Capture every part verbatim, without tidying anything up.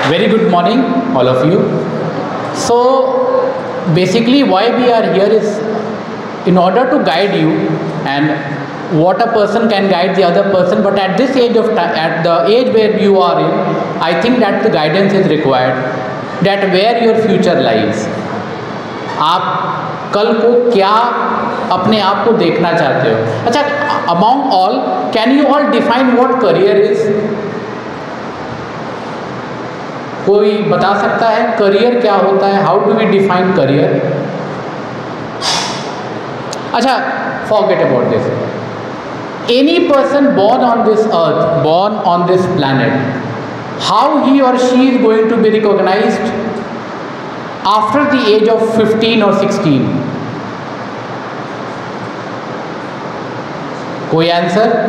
Very good morning, all of you. So, basically, why we are here is in order to guide you, and what a person can guide the other person. But at this age of time, at the age where you are in, I think that the guidance is required. That where your future lies. आप कल को क्या अपने आप को देखना चाहते हो? अच्छा, among all, can you all define what career is? कोई बता सकता है करियर क्या होता है? How do we define career? अच्छा, forget about this. Any person born on this earth, born on this planet, how he or she is going to be recognized after the age of fifteen or sixteen? कोई answer?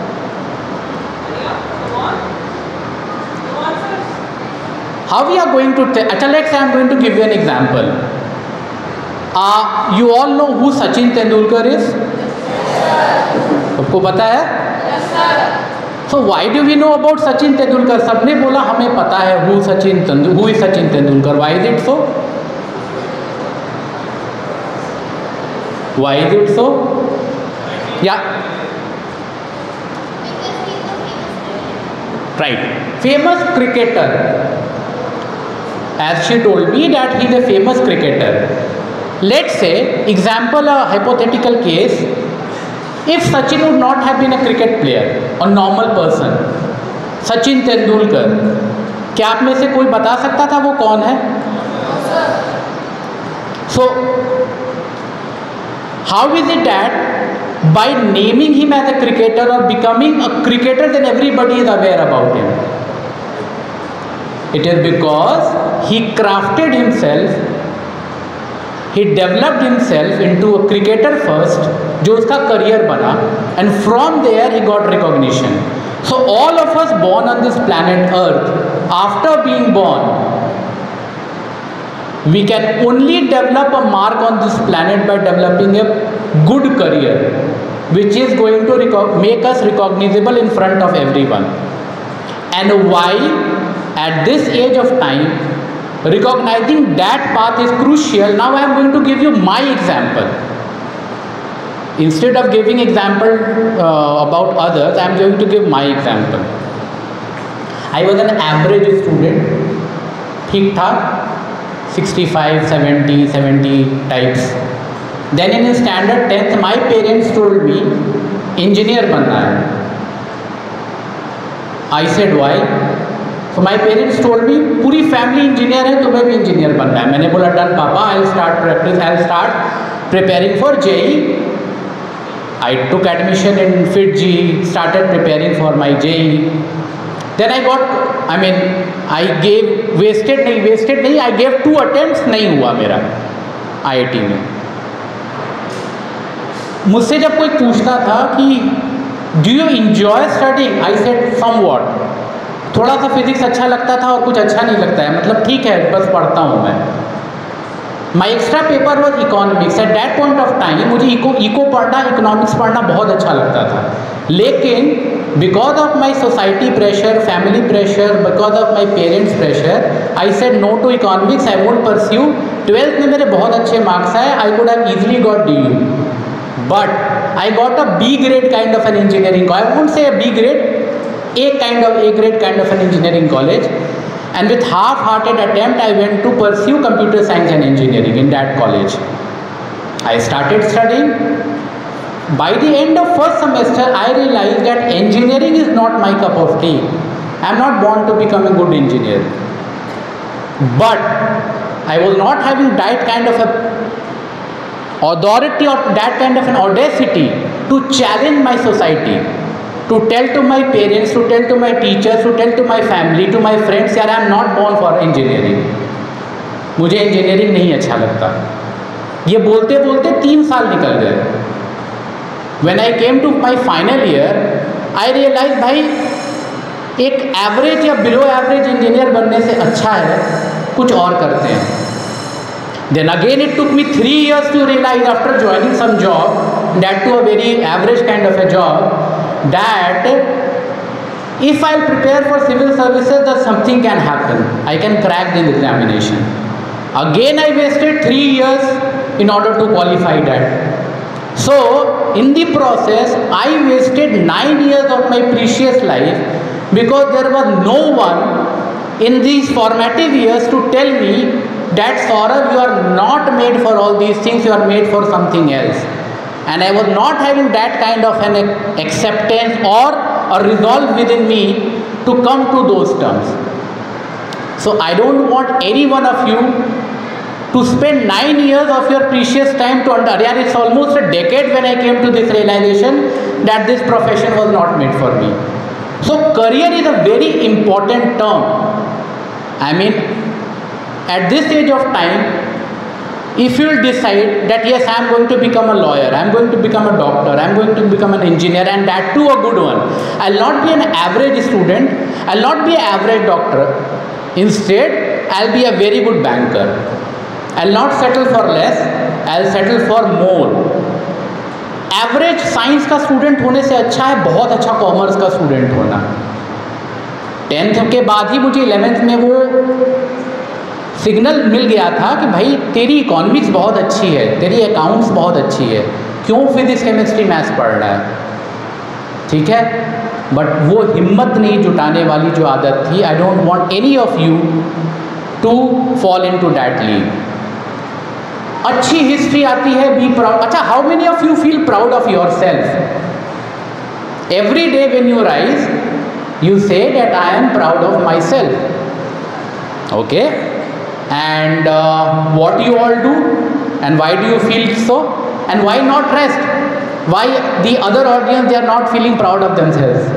How we are going to tell? Achha, let's say I am going to give you an example. Uh, you all know who Sachin Tendulkar is? सबको पता है? Yes, sir. So why do we know about Sachin Tendulkar? सबने बोला हमें पता है who Sachin Tendulkar, who is Sachin Tendulkar. Why is it so? Why is it so? Yeah. Right. Famous cricketer. As she told me that he is a famous cricketer. Let's say, example, a hypothetical case, if Sachin would not have been a cricket player, a normal person, Sachin Tendulkar, क्या आप में से कोई बता सकता था वो कौन है? So, how is it that by naming him as a cricketer or becoming a cricketer, then everybody is aware about him? It is because he crafted himself, he developed himself into a cricketer first, जो उसका career बना, and from there he got recognition. So all of us born on this planet Earth, after being born, we can only develop a mark on this planet by developing a good career, which is going to make us recognizable in front of everyone. And why? At this age of time, recognizing that path is crucial. Now I am going to give you my example. Instead of giving example uh, about others, I am going to give my example. I was an average student. ठीक था, sixty-five, seventy, seventy types. Then in standard tenth, my parents told me, engineer बनना है. I said why? So my parents told me पूरी family engineer है, तुम्हें भी engineer बनना है. मैंने बोला डन पापा, I will start practice, I will start preparing for JEE. I took admission in FIITJEE, started preparing for my JEE. Then I got, I mean I gave, wasted नहीं wasted नहीं I gave to attempts, नहीं हुआ मेरा IIT में. मुझसे जब कोई पूछता था कि do you enjoy studying, I said somewhat. थोड़ा सा फिजिक्स अच्छा लगता था और कुछ अच्छा नहीं लगता है, मतलब ठीक है बस पढ़ता हूँ मैं. My extra paper was economics. At that point of time मुझे इको इको पढ़ना, इकोनॉमिक्स पढ़ना बहुत अच्छा लगता था. लेकिन because of my society pressure, family pressure, because of my parents pressure, I said no to economics, I won't pursue. Twelfth में मेरे बहुत अच्छे मार्क्स आए, I could have easily got D U, but I got a B grade kind of an engineering. I won't say a B grade, A kind of A grade kind of an engineering college, and with half-hearted attempt I went to pursue computer science and engineering in that college. I started studying. By the end of first semester I realized that engineering is not my cup of tea. I am not born to become a good engineer. But I was not having that kind of a authority or that kind of an audacity to challenge my society. To tell to my parents, to tell to my teachers, to tell to my family, to my friends, यार I am not born for engineering. मुझे engineering नहीं अच्छा लगता. ये बोलते बोलते तीन साल निकल गए. When I came to my final year, I realized भाई एक एवरेज या बिलो एवरेज इंजीनियर बनने से अच्छा है कुछ और करते हैं. Then again it took me three years to realize after joining some job, that to a very average kind of a job, that If I prepare for civil services, then something can happen. I can crack the examination. Again, I wasted three years in order to qualify that. So, in the process, I wasted nine years of my precious life because there was no one in these formative years to tell me that Saurabh, you are not made for all these things, you are made for something else. And I was not having that kind of an acceptance or a resolve within me to come to those terms. So I don't want any one of you to spend nine years of your precious time to understand. It's almost a decade when I came to this realization that this profession was not made for me. So career is a very important term. I mean, at this age of time, if you will decide that yes, I am going to become a lawyer, I am going to become a doctor, I am going to become an engineer, and that too a good one. I will not be an average student, I will not be an average doctor. Instead, I will be a very good banker. I will not settle for less, I will settle for more. Average science का student होने से अच्छा है बहुत अच्छा commerce का student होना. Tenth के बाद ही मुझे इलेवेंथ में वो सिग्नल मिल गया था कि भाई तेरी इकोनॉमिक्स बहुत अच्छी है, तेरी अकाउंट्स बहुत अच्छी है, क्यों फिजिक्स केमिस्ट्री मैथ्स पढ़ रहा है. ठीक है, बट वो हिम्मत नहीं जुटाने वाली जो आदत थी. I don't want any of you to fall into that league. अच्छी हिस्ट्री आती है, बी प्राउड. अच्छा, how many of you feel proud of yourself? Every day when you rise you say that I am proud of myself. Okay, and uh, what you all do and why do you feel so, and why not rest? Why the other audience, they are not feeling proud of themselves?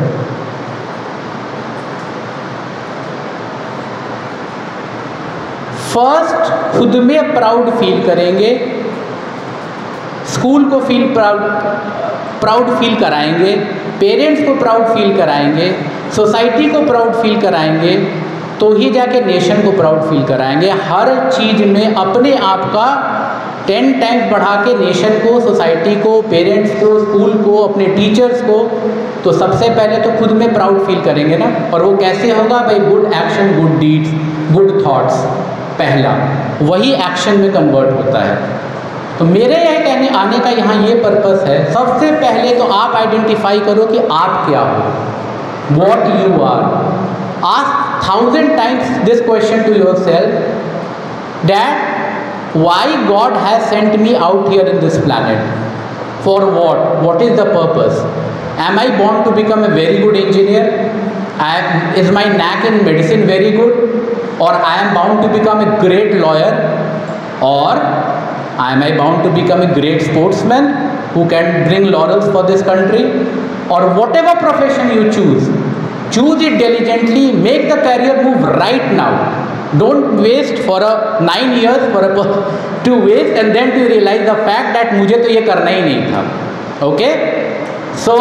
First खुद में proud feel करेंगे, school को feel proud proud feel कराएंगे, parents को proud feel कराएंगे, society को proud feel कराएंगे, तो ही जाके नेशन को प्राउड फील कराएंगे. हर चीज़ में अपने आप का टेन टाइम्स बढ़ा के नेशन को, सोसाइटी को, पेरेंट्स को, स्कूल को, अपने टीचर्स को, तो सबसे पहले तो खुद में प्राउड फील करेंगे ना. और वो कैसे होगा भाई? Good action, good deeds, good thoughts. पहला वही एक्शन में कन्वर्ट होता है. तो मेरे यह कहने आने का यहाँ ये पर्पस है, सबसे पहले तो आप आइडेंटिफाई करो कि आप क्या हो, what you are. Ask thousand times this question to yourself, that why God has sent me out here in this planet, for what, what is the purpose. Am I born to become a very good engineer? I is my knack in medicine very good? or I am bound to become a great lawyer, or am I bound to become a great sportsman who can bring laurels for this country? Or whatever profession you choose, choose it diligently, make the career move right now. Don't waste for a nine years for a to waste and then to realize the fact that मुझे तो ये करना ही नहीं था. Okay, so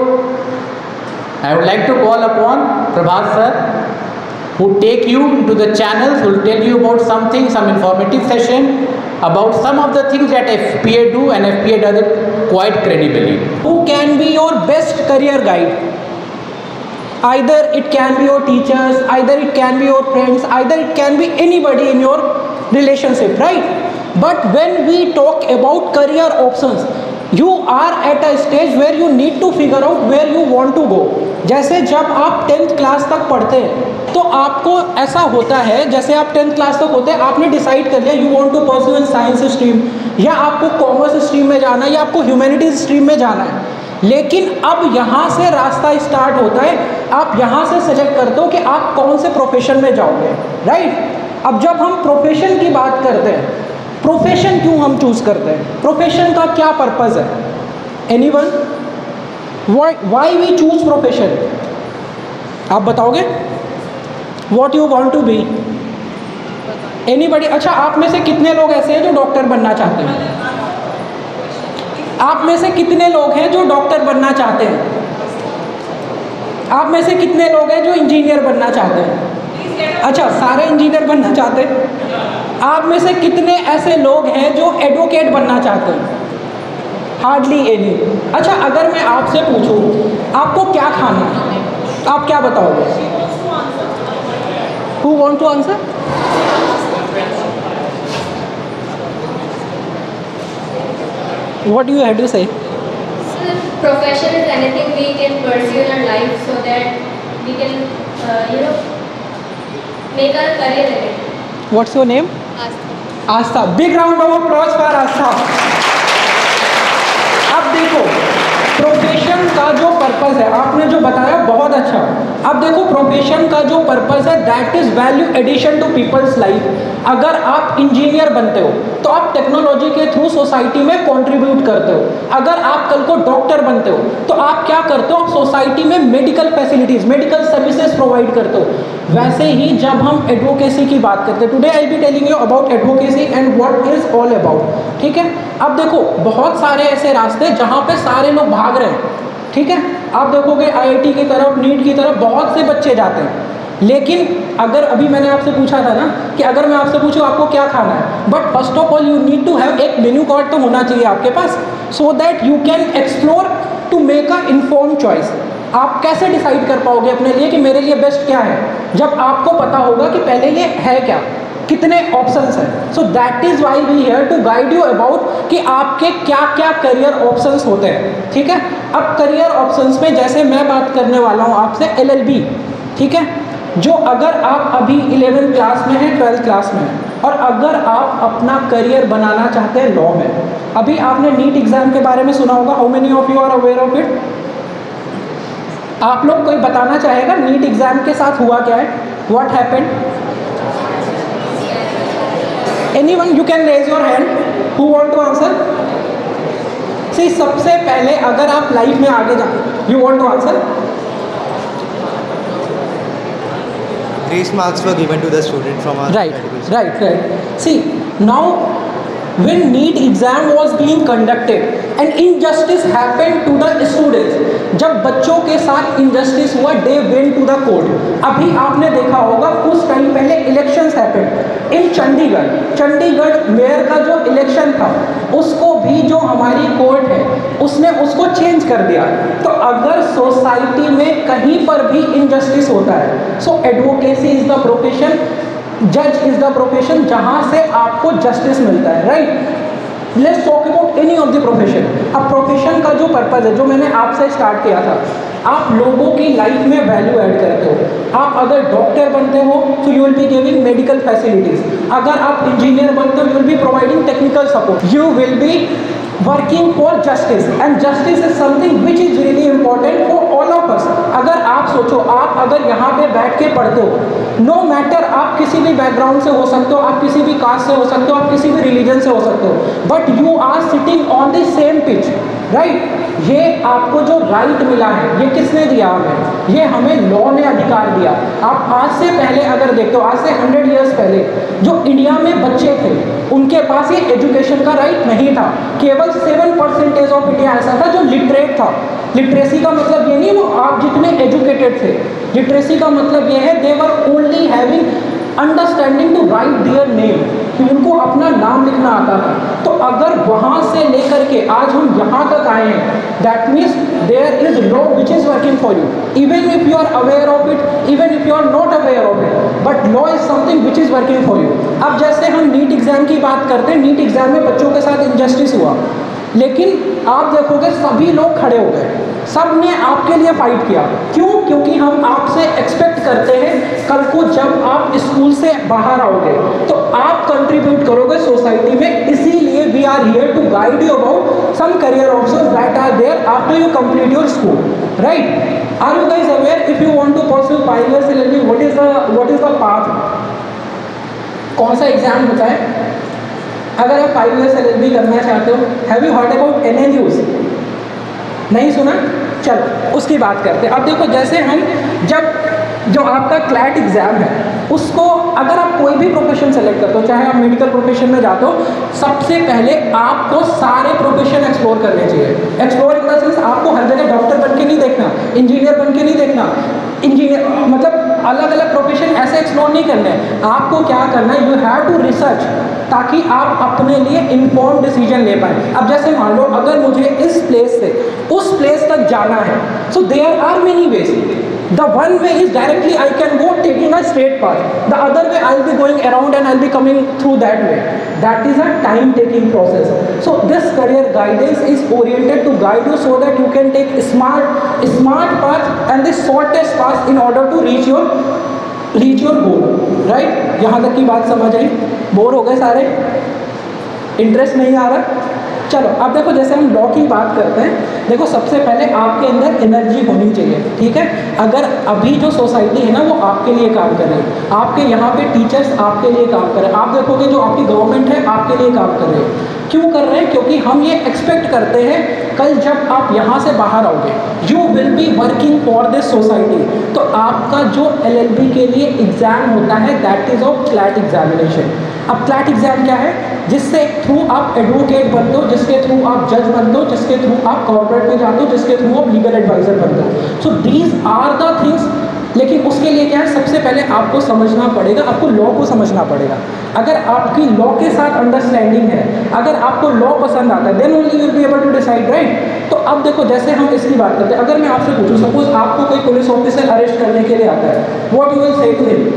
I would like to call upon Prabhat sir, who take you into the channels, who will tell you about something, some informative session about some of the things that F P A do, and F P A does it quite credibly. Who can be your best career guide? Either it can be your teachers, either it can be your friends, either it can be anybody in your relationship, right? But when we talk about career options, you are at a stage where you need to figure out where you want to go. जैसे जब आप tenth class तक पढ़ते हैं तो आपको ऐसा होता है, जैसे आप टेंथ क्लास तक होते हैं, आपने डिसाइड कर लिया you want to pursue in science stream, या आपको कॉमर्स स्ट्रीम में जाना है, या आपको ह्यूमैनिटीज स्ट्रीम में जाना है. लेकिन अब यहाँ से रास्ता स्टार्ट होता है, आप यहाँ से सेलेक्ट करते हो कि आप कौन से प्रोफेशन में जाओगे, राइट. अब जब हम प्रोफेशन की बात करते हैं, प्रोफेशन क्यों हम चूज़ करते हैं, प्रोफेशन का क्या पर्पज़ है? Anyone? Why we choose profession? आप बताओगे? What you want to be? Anybody? अच्छा, आप में से कितने लोग ऐसे हैं जो डॉक्टर बनना चाहते हैं? आप में से कितने लोग हैं जो डॉक्टर बनना चाहते हैं? आप में से कितने लोग हैं जो इंजीनियर बनना चाहते हैं? अच्छा, सारे इंजीनियर बनना चाहते हैं. आप में से कितने ऐसे लोग हैं जो एडवोकेट बनना चाहते हैं? Hardly any. अच्छा, अगर मैं आपसे पूछूं आपको क्या खाना है, आप क्या बताओगे? Who want to answer? What do you have to say? Sir, profession is anything we can pursue in our life so that we can, uh, you know, make our career in it. What's your name? Astha. Aastha. Big round of applause for आस्था. अब देखो profession का जो purpose है, आपने जो बताया बहुत अच्छा. अब देखो प्रोफेशन का जो पर्पस है that is value addition to people's life. अगर आप इंजीनियर बनते हो तो आप टेक्नोलॉजी के थ्रू सोसाइटी में कंट्रीब्यूट करते हो. अगर आप कल को डॉक्टर बनते हो तो आप क्या करते हो? आप सोसाइटी में medical facilities, medical services provide करते हो. वैसे ही जब हम एडवोकेसी की बात करते हैं, today I will be telling you about advocacy and what is all about. ठीक है, अब देखो बहुत सारे ऐसे रास्ते जहाँ पे सारे लोग भाग रहे हैं. ठीक है, आप देखोगे आईआईटी की तरफ, नीट की तरफ बहुत से बच्चे जाते हैं. लेकिन अगर अभी मैंने आपसे पूछा था ना कि अगर मैं आपसे पूछूं आपको क्या खाना है, but first of all you need to have एक मेन्यू कार्ड तो होना चाहिए आपके पास, so that you can explore to make a inform choice. आप कैसे डिसाइड कर पाओगे अपने लिए कि मेरे लिए बेस्ट क्या है, जब आपको पता होगा कि पहले ये है क्या, कितने ऑप्शंस हैं. So that is why we here to guide you about कि आपके क्या क्या करियर ऑप्शंस होते हैं. ठीक है, अब करियर ऑप्शंस में जैसे मैं बात करने वाला हूँ आपसे एलएलबी. ठीक है, जो अगर आप अभी इलेवेंथ क्लास में हैं, ट्वेल्थ क्लास में हैं, और अगर आप अपना करियर बनाना चाहते हैं लॉ में. अभी आपने नीट एग्जाम के बारे में सुना होगा. How many of you are aware of it? आप लोग कोई बताना चाहेगा नीट एग्जाम के साथ हुआ क्या है? What happened? Anyone, you can raise your hand who want to answer. See, सबसे पहले अगर आप लाइफ में आगे जाओ, you want to answer. Grace marks were given to the student from our Right, education. right, right. See, now when NEET exam was being conducted and injustice happened to the students, जब बच्चों के साथ injustice हुआ, they went to the court. अभी आपने देखा होगा कुछ टाइम पहले elections happened in Chandigarh. Chandigarh mayor का जो इलेक्शन था उसको भी जो हमारी कोर्ट है उसने उसको चेंज कर दिया. तो अगर सोसाइटी में कहीं पर भी इनजस्टिस होता है, so advocacy is the profession, जज इज द प्रोफेशन जहां से आपको जस्टिस मिलता है. Right, let's talk about any of the profession. अब प्रोफेशन का जो पर्पज है, जो मैंने आपसे स्टार्ट किया था, आप लोगों की लाइफ में वैल्यू ऐड करते हो. आप अगर डॉक्टर बनते हो तो you will be giving medical facilities. अगर आप इंजीनियर बनते हो you will be providing technical support. You will be working for justice, and justice is something which is really important for all of us. अगर आप सोचो, आप अगर यहाँ पे बैठ के पढ़ते हो, नो मैटर आप किसी भी बैकग्राउंड से हो सकते हो, आप किसी भी कास्ट से हो सकते हो, आप किसी भी रिलीजन से हो सकते हो, but you are sitting on the same pitch. Right, ये आपको जो राइट मिला है ये किसने दिया हमें? ये हमें लॉ ने अधिकार दिया. आप आज से पहले अगर देखते हो, आज से हंड्रेड ईयर्स पहले जो इंडिया में बच्चे थे उनके पास ये एजुकेशन का राइट नहीं था. केवल सेवन परसेंटेज ऑफ इंडिया ऐसा था जो लिटरेट था. लिटरेसी का मतलब ये नहीं वो आप जितने एजुकेटेड थे, लिटरेसी का मतलब ये है they were only having understanding to write their name, कि उनको अपना नाम लिखना आता था. तो अगर वहाँ से लेकर के आज हम यहाँ तक आए हैं, that means there is law which is working for you, even if you are aware of it, even if you are not aware of it, but law is something which is working for you. अब जैसे हम NEET exam की बात करते हैं, NEET exam में बच्चों के साथ इनजस्टिस हुआ, लेकिन आप देखोगे सभी लोग खड़े हो गए, सब ने आपके लिए फाइट किया. क्यों? क्योंकि हम आपसे एक्सपेक्ट करते हैं कल को जब आप स्कूल से बाहर आओगे तो आप कंट्रीब्यूट करोगे सोसाइटी में. इसीलिए we are here to guide you about some career options that are there after you complete your school. Right, are you guys aware? If you want to pursue five years LLB, what is the what is the path? कौन सा exam होता है अगर आप five years LLB करना चाहते हो? Have you heard about NLUs? नहीं सुना? चलो उसकी बात करते हैं. अब देखो, जैसे हम जब जो आपका क्लैट एग्जाम है उसको अगर आप कोई भी प्रोफेशन सेलेक्ट करते हो, चाहे आप मेडिकल प्रोफेशन में जाते हो, सबसे पहले आपको सारे प्रोफेशन एक्सप्लोर करने चाहिए. एक्सप्लोर इन द सेंस आपको हर जगह डॉक्टर बन के नहीं देखना, इंजीनियर बन के नहीं देखना, इंजीनियर मतलब अलग अलग प्रोफेशन ऐसे एक्सप्लोर नहीं करने हैं. आपको क्या करना है, यू हैव टू रिसर्च, ताकि आप अपने लिए इन्फॉर्म डिसीजन ले पाए. अब जैसे मान लो अगर मुझे इस प्लेस से उस प्लेस तक जाना है, so there are many ways. The one way is directly I can go taking a straight path. The other way I'll be going around and I'll be coming through that way. That is a time taking process. So this career guidance is oriented to guide you so that you can take smart smart path and the shortest path in order to reach your reach your goal. Right? यहाँ तक की बात समझ आई? Bore हो गए सारे? Interest नहीं आ रहा? चलो अब देखो, जैसे हम लॉ की बात करते हैं, देखो सबसे पहले आपके अंदर एनर्जी होनी चाहिए, ठीक है। अगर अभी जो सोसाइटी है ना वो आपके लिए काम कर रही है, आपके यहाँ पे टीचर्स आपके लिए काम कर रहे हैं, आप देखोगे जो आपकी गवर्नमेंट है आपके लिए काम कर रही है। क्यों कर रहे हैं? क्योंकि हम ये एक्सपेक्ट करते हैं कल जब आप यहाँ से बाहर आओगे you will be working for this society. तो आपका जो एल एल बी के लिए एग्ज़ाम होता है that is of CLAT examination. अब क्लैट एग्जाम क्या है? जिससे थ्रू आप एडवोकेट बनते हो, जिसके थ्रू आप जज बनते हो, जिसके थ्रू आप कॉर्पोरेट में जाते हो, जिसके थ्रू आप लीगल एडवाइजर बनते हो। So these are the things. लेकिन उसके लिए क्या है, सबसे पहले आपको समझना पड़ेगा, आपको लॉ को समझना पड़ेगा। अगर आपकी लॉ के साथ अंडरस्टैंडिंग है, अगर आपको लॉ पसंद आता है, then only you will be able to decide, right. तो अब देखो, जैसे हम इसकी बात करते हैं, अगर मैं आपसे पूछूं सपोज आपको कोई पुलिस ऑफिसर अरेस्ट करने के लिए आता है, what you will say to him?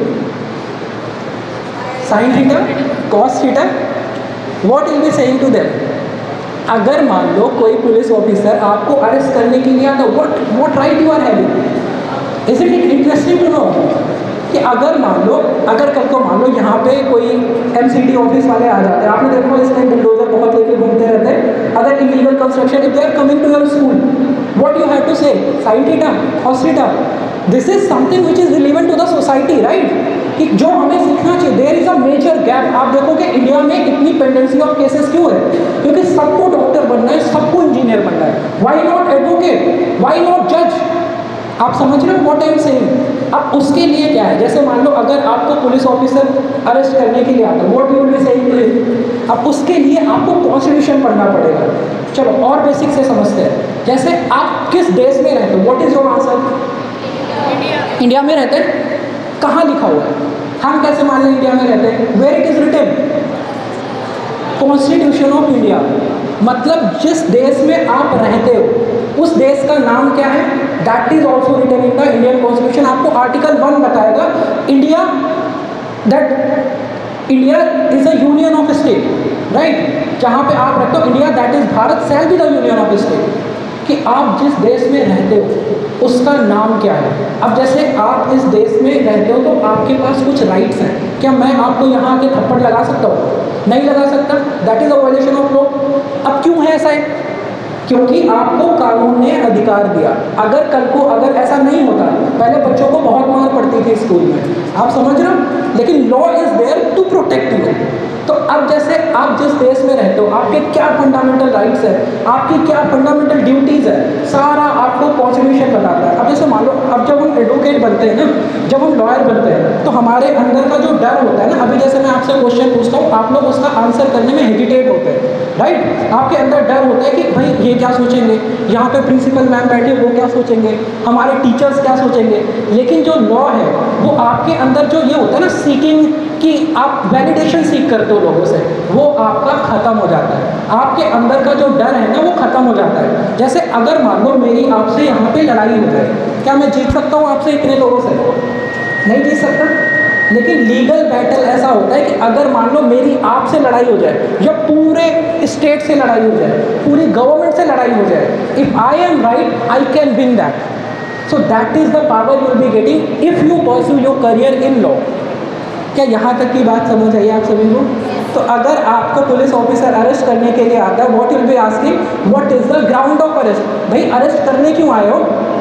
Sine theta, cos theta, what will be saying to them? अगर मान लो कोई पुलिस ऑफिसर आपको अरेस्ट करने के लिए आता, what what right you are having? Is it interesting to know कि अगर मान लो अगर कल को मान लो यहाँ पे कोई एम सी डी ऑफिस वाले आ जाते हैं, आपने देखो इसमें बुलडोजर बहुत लेके घूमते रहते हैं, अगर illegal construction if they are coming to your school, what you have to say? Sine theta, cos theta. This is something which is relevant to the society, right? कि जो हमें सीखना चाहिए। There is a major gap. आप देखोगे India में इतनी pendency of cases क्यों है? क्योंकि सबको डॉक्टर बनना है, सबको इंजीनियर बनना है। Why not advocate? Why not जज? आप समझ रहे हो व्हाट आई एम सेइंग? अब उसके लिए क्या है, जैसे मान लो अगर आपको पुलिस ऑफिसर अरेस्ट करने के लिए आता है, what you will be saying? अब उसके लिए आपको कॉन्स्टिट्यूशन पढ़ना पड़ेगा। चलो और बेसिक से समझते हैं। जैसे आप किस देश में रहते हो? What is your answer? India. India में रहते हैं? कहाँ लिखा हुआ है? हम कैसे मान लें इंडिया में रहते हैं? Where it is written? Constitution of India. मतलब जिस देश में आप रहते हो उस देश का नाम क्या है? That is also written in the Indian constitution. आपको आर्टिकल वन बताएगा India that India is a union of state, right? जहाँ पे आप रहते हो India that is Bharat shall be the union of state. कि आप जिस देश में रहते हो उसका नाम क्या है। अब जैसे आप इस देश में रहते हो तो आपके पास कुछ राइट्स हैं। क्या मैं आपको यहाँ आके थप्पड़ लगा सकता हूँ? नहीं लगा सकता। That is a violation of law. अब क्यों है ऐसा है? क्योंकि आपको कानून ने अधिकार दिया। अगर कल को अगर ऐसा नहीं होता, पहले बच्चों को बहुत मार पड़ती थी स्कूल में, आप समझ रहे हो, लेकिन law is there to protect you. तो अब जैसे आप जिस देश में रहते हो आपके क्या फंडामेंटल राइट्स है, आपकी क्या फंडामेंटल ड्यूटीज़ है, सारा आपको कॉन्स्टिट्यूशन बताता है। अब जैसे मान लो अब जब हम एडवोकेट बनते हैं ना, जब हम लॉयर बनते हैं तो हमारे अंदर का जो डर होता है ना, अभी जैसे मैं आपसे क्वेश्चन पूछता हूँ आप लोग उसका आंसर करने में हेजिटेट होते हैं, राइट? आपके अंदर डर होता है कि भाई ये क्या सोचेंगे, यहाँ पे प्रिंसिपल मैम बैठे वो क्या सोचेंगे, हमारे टीचर्स क्या सोचेंगे। लेकिन जो लॉ है वो आपके अंदर जो ये होता है ना सीकिंग, कि आप वैलिडेशन सीख करते हो लोगों से, वो आपका ख़त्म हो जाता है। आपके अंदर का जो डर है ना वो ख़त्म हो जाता है। जैसे अगर मान लो मेरी आपसे यहाँ पे लड़ाई हो जाए, क्या मैं जीत सकता हूँ आपसे इतने लोगों से? नहीं जीत सकता। लेकिन लीगल बैटल ऐसा होता है कि अगर मान लो मेरी आपसे लड़ाई हो जाए या पूरे स्टेट से लड़ाई हो जाए, पूरी गवर्नमेंट से लड़ाई हो जाए, if I am right I can win that. So that is the power you will be getting if you pursue your career in law. क्या यहाँ तक की बात समझ आई आप सभी को? तो अगर आपको पुलिस ऑफिसर अरेस्ट करने के लिए आता है, what will be asking, what is the ground of arrest? भाई अरेस्ट करने क्यों आए हो?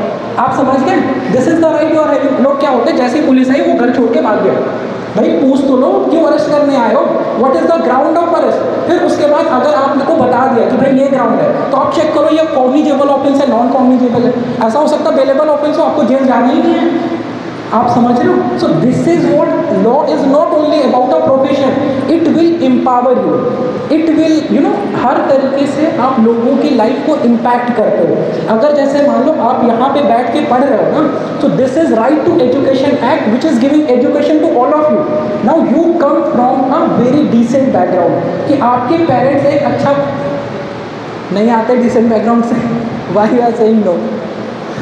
आप समझ गए? This is the right you are having. लोग क्या होते हैं, जैसे ही पुलिस आई वो घर छोड़ के भाग गया। भाई पूछ तो लो क्यों अरेस्ट करने आए हो, what is the ground of arrest. फिर उसके बाद अगर आपको बता दिया कि भाई ये ग्राउंड है, तो आप चेक करो ये कॉग्निजेबल ऑफेंस है, नॉन कॉग्निजेबल है। ऐसा हो सकता है बेलेबल ऑफेंस हो, आपको जेल जाना ही नहीं है। आप समझ रहे हो? So this is what law is not only about a profession, it will empower you, it will you know हर तरीके से आप लोगों की लाइफ को इम्पैक्ट करते हो। अगर जैसे मान लो आप यहाँ पे बैठ के पढ़ रहे हो ना, तो this is right to education act which is giving education to all of you. Now you come from a very decent background, कि आपके पेरेंट्स एक अच्छा नहीं आते डिसेंट बैकग्राउंड से, why you are saying no?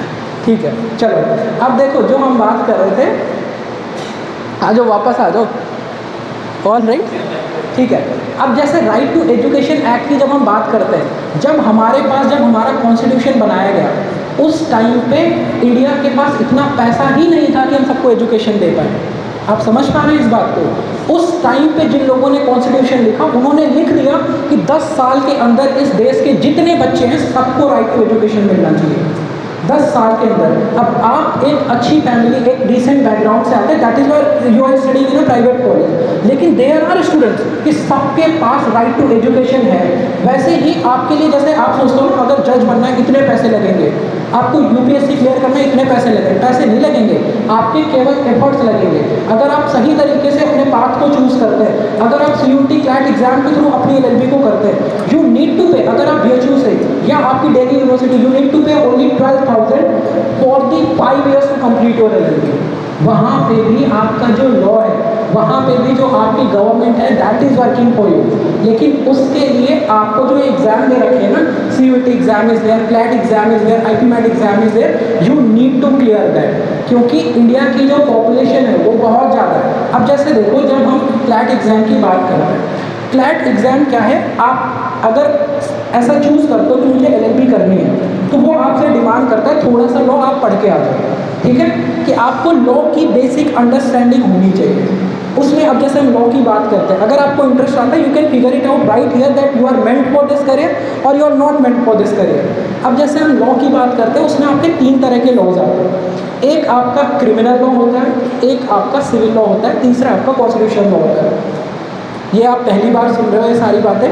ठीक है, चलो अब देखो जो हम बात कर रहे थे, आ जाओ वापस आ जाओ। ऑल राइट, ठीक है। अब जैसे राइट टू एजुकेशन एक्ट की जब हम बात करते हैं, जब हमारे पास जब हमारा कॉन्स्टिट्यूशन बनाया गया, उस टाइम पे इंडिया के पास इतना पैसा ही नहीं था कि हम सबको एजुकेशन दे पाए। आप समझ पा रहे हैं इस बात को? उस टाइम पे जिन लोगों ने कॉन्स्टिट्यूशन लिखा, उन्होंने लिख दिया कि दस साल के अंदर इस देश के जितने बच्चे हैं सबको राइट टू एजुकेशन मिलना चाहिए, दस साल के अंदर। अब आप एक अच्छी फैमिली, एक डिसेंट बैकग्राउंड से आते हैं, that is why you are studying in a private college, लेकिन देयर आर स्टूडेंट्स कि सबके पास राइट टू एजुकेशन है। वैसे ही आपके लिए, जैसे आप सोचते हो ना, अगर जज बनना है इतने पैसे लगेंगे, आपको यूपीएससी क्लियर करना है इतने पैसे लगेंगे, पैसे नहीं लगेंगे, आपके केवल एफर्ट्स लगेंगे। अगर आप सही तरीके से अपने पाथ को चूज करते हैं, अगर आप सीयूटी क्लैट एग्जाम के थ्रू अपनी एलएलबी को करते हैं, यू नीड टू पे, अगर आप बीएचयू से या आपकी Delhi university, you need to pay only twelve thousand for the five years to complete your LLB. वहाँ पे भी आपका जो लॉ है, वहाँ पे भी जो आपकी गवर्नमेंट है, that is working for you. लेकिन उसके लिए आपको जो एग्जाम दे रखे हैं ना, CUET exam is there, CLAT exam is there, IPMAT exam is there, you need to clear that, क्योंकि इंडिया की जो पॉपुलेशन है वो बहुत ज़्यादा है। अब जैसे देखो, जब हम क्लैट एग्जाम की बात करते हैं, क्लैट एग्जाम क्या है, आप अगर ऐसा चूज करते हो कि मुझे एलएलबी करनी है, तो वो आपसे डिमांड करता है थोड़ा सा लॉ आप पढ़ के आ जाओ, ठीक है, कि आपको लॉ की बेसिक अंडरस्टैंडिंग होनी चाहिए उसमें। अब जैसे हम लॉ की बात करते हैं, अगर आपको इंटरेस्ट आता है, you can figure it out right here that you are meant for this career और you are not meant for this career. अब जैसे हम लॉ की बात करते हैं, उसमें आपके तीन तरह के लॉज आते हैं। एक आपका क्रिमिनल लॉ होता है, एक आपका सिविल लॉ होता है, तीसरा आपका कॉन्स्टिट्यूशन लॉ होता है। ये आप पहली बार सुन रहे हो ये सारी बातें,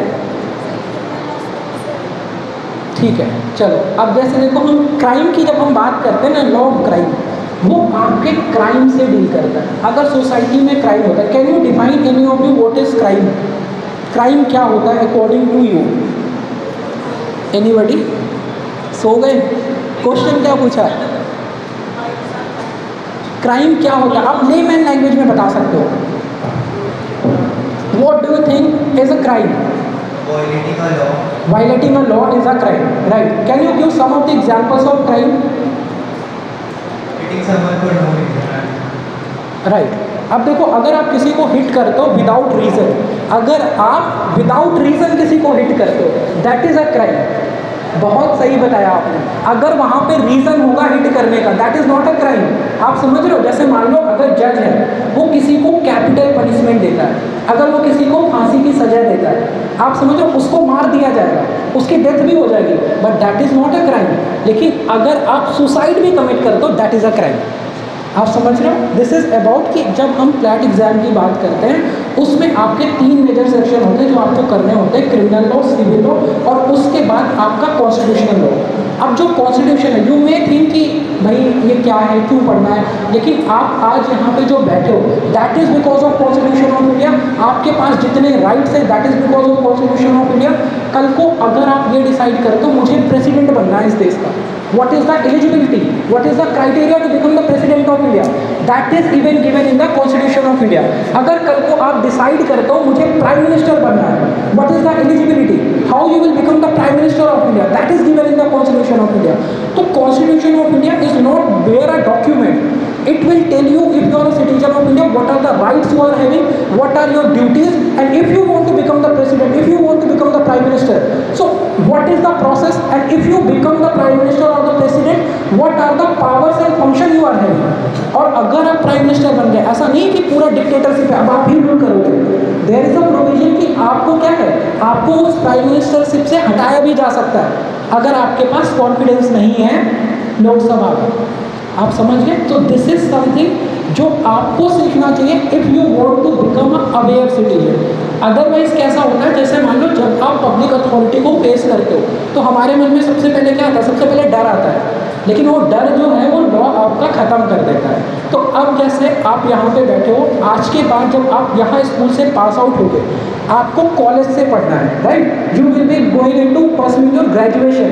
ठीक है। चलो अब जैसे देखो, हम क्राइम की जब हम बात करते हैं ना, लॉ ऑफ क्राइम, वो आपके क्राइम से डील करता है। अगर सोसाइटी में क्राइम होता है, can you define any of you what is crime? Crime क्या होता है अकॉर्डिंग टू यू? एनीबॉडी? सो गए? क्वेश्चन क्या पूछा? क्राइम क्या होता है आप लेमैन लैंग्वेज में बता सकते हो? What do you think is a crime? Violating a law. Violating a law is a crime, right? Can you give some of the examples of crime? Hitting someone for no reason. Right. अब देखो, अगर आप किसी को hit करते हो without reason, अगर आप विदाउट रीजन किसी को हिट करते हो, दैट इज अ क्राइम। बहुत सही बताया आपने। अगर वहाँ पे रीजन होगा हिट करने का, that is not a crime. आप समझ रहे हो? जैसे मान लो अगर जज है, वो किसी को कैपिटल पनिशमेंट देता है, अगर वो किसी को फांसी की सजा देता है, आप समझ रहे हो, उसको मार दिया जाएगा, उसकी डेथ भी हो जाएगी, but that is not a crime. लेकिन अगर आप सुसाइड भी कमिट करते हो, दैट इज अ क्राइम। आप समझ रहे हो? दिस इज अबाउट कि जब हम क्लैट एग्जाम की बात करते हैं, उसमें आपके तीन मेजर सेक्शन होते हैं जो आपको करने होते हैं, क्रिमिनल लॉ, सिविल लॉ और उसके बाद आपका कॉन्स्टिट्यूशनल लॉ। अब जो कॉन्स्टिट्यूशन है, यू मे थिंक कि भाई ये क्या है, क्यों पढ़ना है, लेकिन आप आज यहाँ पे जो बैठे हो, that is because of constitution of India. आपके पास जितने राइट्स है, that is because of constitution of India. कल को अगर आप ये डिसाइड करते हो मुझे प्रेसिडेंट बनना है इस देश का, what is the eligibility, what is the criteria to become the president of India, that is even given in the constitution of India. अगर कल को आप डिसाइड करते हो मुझे प्राइम मिनिस्टर बनना है, what is the eligibility, how you will become the prime minister of India, that is given in the constitution of India. तो constitution of India is not bare a document, it will tell you if you are a citizen of India, what are the rights you are having, what are your duties, and if you want to become the president, if you want to become the prime minister, so what is the process, and if you become the prime minister or the president, what are the powers and function you are having. और अगर आप prime minister बन गए, ऐसा नहीं कि पूरा dictatorship है, अब आप ही रूल करोगे, देयर इज अ प्रोविजन कि आपको क्या है, आपको उस प्राइम मिनिस्टरशिप से हटाया भी जा सकता है अगर आपके पास कॉन्फिडेंस नहीं है लोकसभा में। आप समझ गए? तो दिस इज समथिंग जो आपको सीखना चाहिए if you want to become a aware citizen. Otherwise कैसा होता है, जैसे मान लो जब आप पब्लिक अथॉरिटी को फेस करते हो तो हमारे मन में सबसे पहले क्या आता है, सबसे पहले डर आता है, लेकिन वो डर जो है वो लॉ आपका ख़त्म कर देता है। तो अब जैसे आप यहाँ पे बैठे हो, आज के बाद जब आप यहाँ स्कूल से पास आउट हो गए, आपको कॉलेज से पढ़ना है, right, you will be going into pursuing your graduation.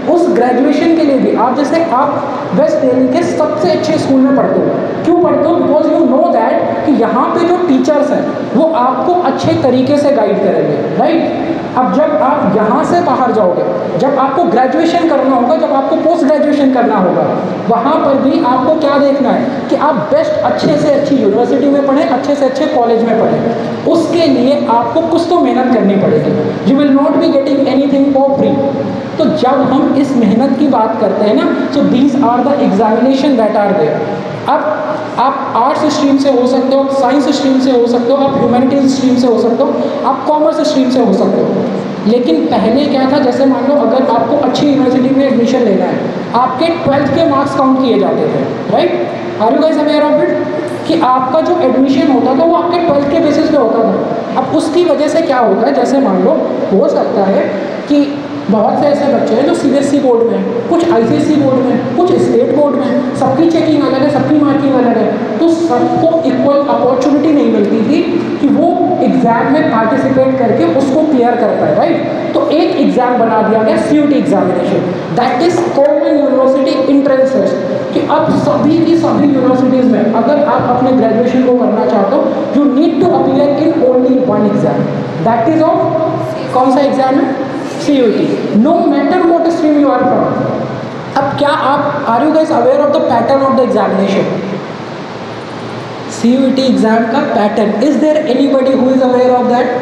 उस ग्रेजुएशन के लिए भी आप जैसे आप वेस्ट दिल्ली के सबसे अच्छे स्कूल में पढ़ते हो, क्यों पढ़ते हो? बिकॉज यू नो दैट कि यहाँ पे जो टीचर्स हैं वो आपको अच्छे तरीके से गाइड करेंगे, राइट? अब जब आप यहाँ से बाहर जाओगे, जब आपको ग्रेजुएशन करना होगा, जब आपको पोस्ट ग्रेजुएशन करना होगा, वहाँ पर भी आपको क्या देखना है कि आप बेस्ट अच्छे से अच्छी यूनिवर्सिटी में पढ़ें, अच्छे से अच्छे कॉलेज में पढ़ें। उसके लिए आपको कुछ तो मेहनत करनी पड़ेगी। You will not be getting anything for free. तो जब हम इस मेहनत की बात करते हैं ना, so these are the examination that are there. अब आप आर्ट्स स्ट्रीम से हो सकते हो, साइंस स्ट्रीम से हो सकते हो, आप ह्यूमैनिटीज स्ट्रीम से हो सकते हो, आप कॉमर्स स्ट्रीम से हो सकते हो। लेकिन पहले क्या था, जैसे मान लो अगर आपको अच्छी यूनिवर्सिटी में एडमिशन लेना है, आपके ट्वेल्थ के मार्क्स काउंट किए जाते थे, right? Are you guys aware of it कि आपका जो एडमिशन होता था वो आपके ट्वेल्थ के बेसिस पे होता था। अब उसकी वजह से क्या होता है, जैसे मान लो हो सकता है कि बहुत से ऐसे बच्चे हैं जो C B S E board में हैं, कुछ आई सी एस ई बोर्ड में, कुछ स्टेट बोर्ड में, सबकी चेकिंग अलग है, सबकी मार्किंग अलग है, तो सबको इक्वल अपॉर्चुनिटी नहीं मिलती थी कि वो एग्ज़ाम में पार्टिसिपेट करके उसको क्लियर कर पाए, राइट? तो एक एग्ज़ाम बना दिया गया C U T examination, that is common university entrance test, कि अब सभी की सभी यूनिवर्सिटीज़ में अगर आप अपने ग्रेजुएशन को करना चाहते हो, you need to appear in only one exam, that is of कौन सा एग्जाम है? C U T, no matter what stream you are from. अब क्या आप are you guys aware of the pattern of the examination? C U T exam का pattern, is there anybody who is aware of that?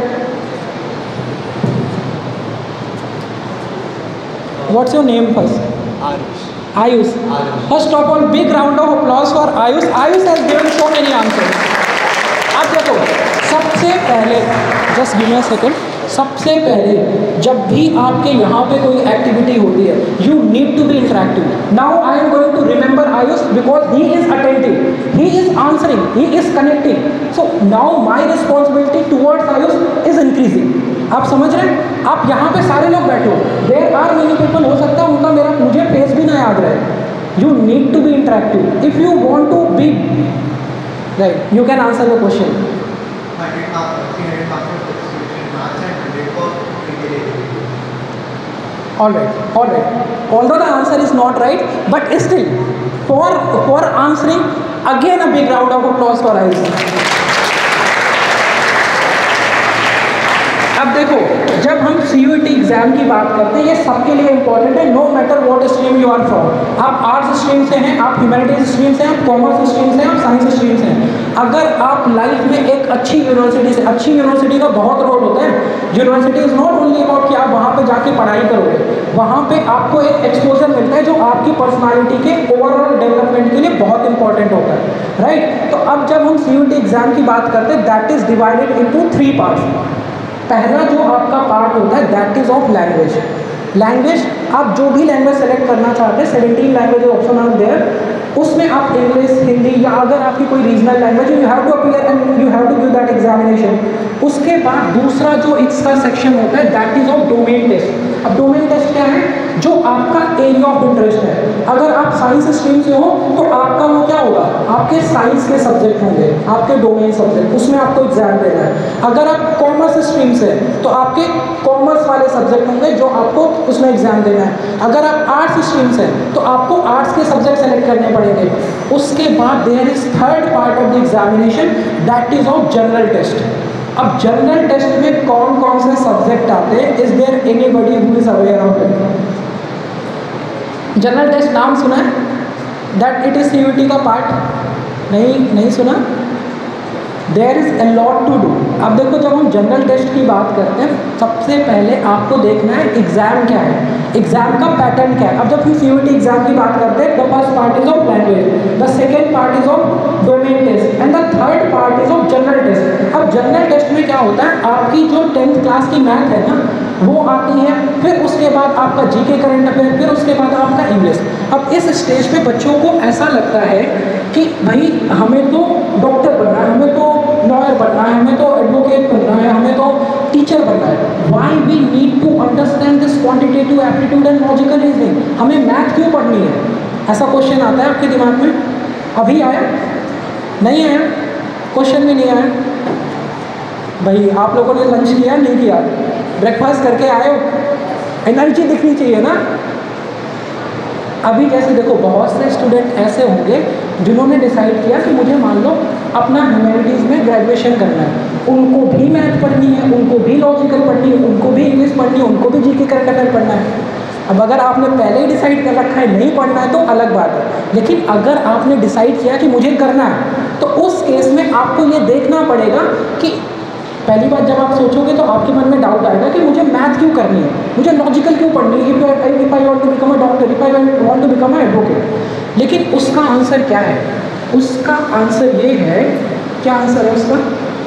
What's your name first? Ayush. First of all, big round of applause for Ayush. Ayush has given so many answers. अब देखो, सबसे पहले just give me a second. सबसे पहले जब भी आपके यहाँ पे कोई एक्टिविटी होती है, you need to be interactive. Now I am going to remember Ayush because he is attentive, he is answering, he is connecting. So now my responsibility towards Ayush is increasing. आप समझ रहे हैं? आप यहाँ पे सारे लोग बैठे हो, देयर आर मेनी पीपल, हो सकता है उनका मेरा मुझे फेस भी ना याद रहे। You need to be interactive if you want to be right. You can answer the question. All right, all right. Although the answer is not right, but still, for for answering, again a big round of applause for Ayush. अब देखो, जब हम सी U T exam की बात करते हैं, ये सबके लिए इंपॉर्टेंट है, no matter what stream you are from. आप आर्ट्स स्ट्रीम से हैं, आप ह्यूमैनिटीज स्ट्रीम से हैं, आप कॉमर्स स्ट्रीम से हैं, आप साइंस स्ट्रीम से हैं। अगर आप लाइफ में एक अच्छी यूनिवर्सिटी से, अच्छी यूनिवर्सिटी का बहुत रोल होता है। University is not only about कि आप वहाँ पर जाके पढ़ाई करोगे, वहाँ पर आपको एक एक्सपोजर मिलता है जो आपकी पर्सनैलिटी के ओवरऑल डेवलपमेंट के लिए बहुत इंपॉर्टेंट होता है, राइट? तो अब जब हम सी यू टी एग्ज़ाम की बात करते हैं, that is divided into three parts. पहला जो आपका पार्ट होता है that is of language. Language आप जो भी लैंग्वेज सेलेक्ट करना चाहते हैं, seventeen language option are there, उसमें आप इंग्लिश, हिंदी या अगर आपकी कोई regional language, you have to appear and you have to give that examination. उसके बाद दूसरा जो इसका सेक्शन होता है that is of domain test. अब डोमेन टेस्ट क्या है? जो आपका एरिया ऑफ इंटरेस्ट है। अगर आप साइंस स्ट्रीम से हो तो आपका वो क्या होगा, आपके साइंस के सब्जेक्ट होंगे, आपके डोमेन सब्जेक्ट, उसमें आपको एग्जाम देना है। अगर आप कॉमर्स स्ट्रीम से तो आपके कॉमर्स वाले सब्जेक्ट होंगे जो आपको उसमें एग्जाम देना है। अगर आप आर्ट्स स्ट्रीम से तो आपको आर्ट्स के सब्जेक्ट सेलेक्ट करने पड़ेंगे। उसके बाद there is third part of the examination that is of general test. अब जनरल टेस्ट में कौन कौन से सब्जेक्ट आते हैं? Is there anybody who is aware of it? General test नाम सुना है? That it is C U T का पार्ट? नहीं नहीं सुना? There is a lot to do. अब देखो, जब हम जनरल टेस्ट की बात करते हैं, सबसे पहले आपको देखना है एग्ज़ाम क्या है, एग्ज़ाम का पैटर्न क्या है। अब जब हम सी यू टी एग्ज़ाम की बात करते हैं, the first part is of language, the second part is of domain test and the third part is of general test. अब जनरल टेस्ट में क्या होता है, आपकी जो टेंथ क्लास की मैथ है ना वो आती है, फिर उसके बाद आपका जी के करंट अफेयर, फिर उसके बाद आपका इंग्लिश। अब इस स्टेज पे बच्चों को ऐसा लगता है कि भाई हमें तो डॉक्टर बनना है, हमें तो लॉयर बनना है, हमें तो एडवोकेट बनना है, हमें तो टीचर बनना है। Why we need to understand this quantitative aptitude and logical reasoning? हमें मैथ क्यों पढ़नी है? ऐसा क्वेश्चन आता है आपके दिमाग में? अभी आया? नहीं आया? क्वेश्चन भी नहीं आया? भाई आप लोगों ने लंच किया नहीं किया? ब्रेकफास्ट करके आए हो? एनर्जी दिखनी चाहिए ना, अभी जैसे देखो बहुत से स्टूडेंट ऐसे होंगे जिन्होंने डिसाइड किया कि मुझे मान लो अपना ह्यूमैनिटीज़ में ग्रेजुएशन करना है, उनको भी मैथ पढ़नी है, उनको भी लॉजिकल पढ़नी है, उनको भी इंग्लिश पढ़नी है, उनको भी जीके करंट अफेयर पढ़ना है। अब अगर आपने पहले ही डिसाइड कर रखा है नहीं पढ़ना है तो अलग बात है, लेकिन अगर आपने डिसाइड किया कि मुझे करना है तो उस केस में आपको ये देखना पड़ेगा कि पहली बात जब आप सोचोगे तो आपके मन में डाउट आएगा कि मुझे मैथ क्यों करनी है, मुझे लॉजिकल क्यों पढ़नी है, if I want to become a doctor, if I want to become a advocate. लेकिन उसका आंसर क्या है? उसका आंसर ये है, क्या आंसर है उसका?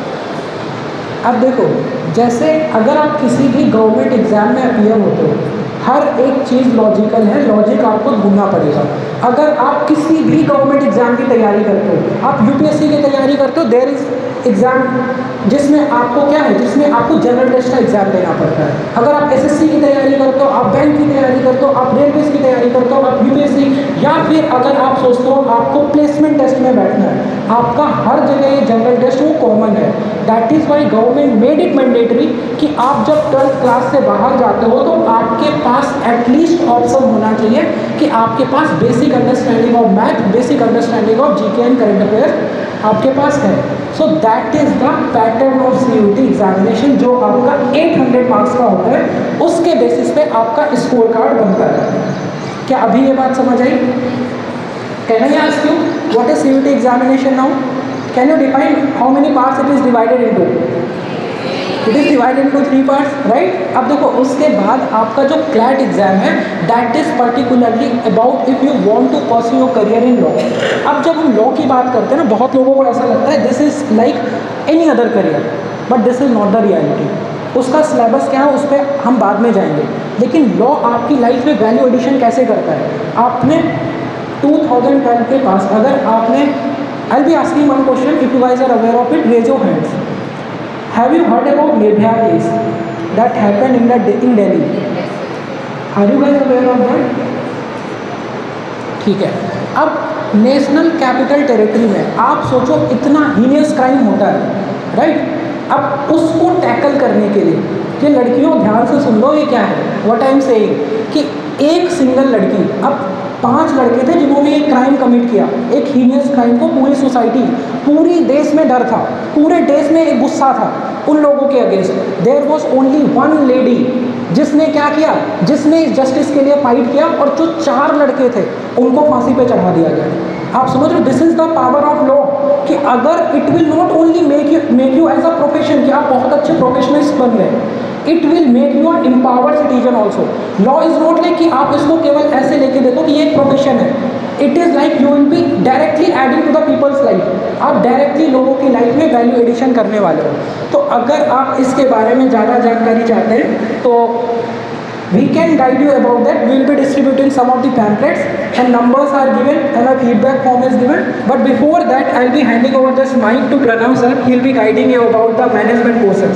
अब देखो, जैसे अगर आप किसी भी गवर्नमेंट एग्जाम में अपीयर होते हो, हर एक चीज़ लॉजिकल है, लॉजिक आपको ढूंढना पड़ेगा। अगर आप किसी भी गवर्नमेंट एग्जाम की तैयारी करते हो, आप यूपीएससी की तैयारी करते हो, देयर इज एग्ज़ाम जिसमें आपको क्या है, जिसमें आपको जनरल टेस्ट का एग्जाम देना पड़ता है। अगर आप एसएससी की तैयारी करते हो, आप बैंक की तैयारी करते हो, आप रेलवे की तैयारी करते हो, आप यूपीएससी, या फिर अगर आप सोचते हो आपको प्लेसमेंट टेस्ट में बैठना है, आपका हर जगह ये जनरल टेस्ट वो कॉमन है। That is why government made it mandatory कि आप जब ट्वेल्थ क्लास से बाहर जाते हो तो आपके पास एटलीस्ट ऑप्शन होना चाहिए कि आपके पास basic understanding of math, basic understanding of GK and current affair आपके पास है। So that is the pattern of CUET examination जो आपका आठ सौ मार्क्स का होता है, उसके बेसिस पे आपका स्कोर कार्ड बनता है। क्या अभी ये बात समझ आई? Can I ask you what is CUET examination now? Can you define how many parts it is divided into? It is divided into three parts, right. अब देखो उसके बाद आपका जो क्लैट एग्जाम है that is particularly about if you want to pursue your career in law. अब जब हम लॉ की बात करते हैं ना, बहुत लोगों को ऐसा लगता है this is like any other career, but this is not the reality. उसका सिलेबस क्या है उस पर हम बाद में जाएंगे, लेकिन लॉ आपकी लाइफ में वैल्यू एडिशन कैसे करता है। आपने टू थाउजेंड ट्वेल्व के पास अगर आपने, I be asking one question, if you guys are aware of it, raise your hands. Have you heard about Nirbhaya case that happened in the in Delhi? Are you guys aware of that? ठीक है। अब national capital territory में आप सोचो इतना heinous crime होता है, right. अब उसको टैकल करने के लिए, ये लड़कियों ध्यान से सुन लो ये क्या है, व्हाट आई एम सेइंग, कि एक सिंगल लड़की, अब पांच लड़के थे जिन्होंने एक क्राइम कमिट किया, एक हीनियस क्राइम को पूरी सोसाइटी, पूरी देश में डर था, पूरे देश में एक गुस्सा था उन लोगों के against. There was only one lady जिसने क्या किया, जिसने इस जस्टिस के लिए फाइट किया, और जो चार लड़के थे उनको फांसी पे चढ़ा दिया गया। आप समझ रहे हो, this is the power of law, कि अगर it will not only make you make you as a profession कि आप बहुत अच्छे प्रोफेशनलिस्ट बन गए, it will make you a empowered citizen also. Law is not like कि आप इसको केवल ऐसे लेके देखो कि ये एक प्रोफेशन है, it is like you will be directly adding to the people's life, आप डायरेक्टली लोगों की लाइफ में वैल्यू एडिशन करने वाले हो। तो अगर आप इसके बारे में ज़्यादा जानकारी चाहते हैं तो we can guide you about that. We will be distributing some of the pamphlets and numbers are given and a feedback form is given, but before that I will be handing over this mic to Pranav sir. He will be guiding you about the management courses.